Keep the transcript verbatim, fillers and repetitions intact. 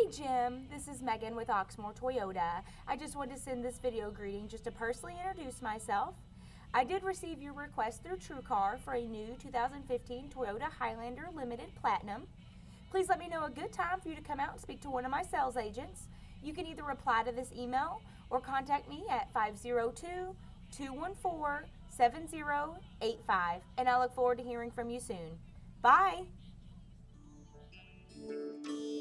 Hey Jim, this is Megan with Oxmoor Toyota. I just wanted to send this video greeting just to personally introduce myself. I did receive your request through TrueCar for a new two thousand fifteen Toyota Highlander Limited Platinum. Please let me know a good time for you to come out and speak to one of my sales agents. You can either reply to this email or contact me at five zero two, two one four, seven zero eight five, and I look forward to hearing from you soon. Bye!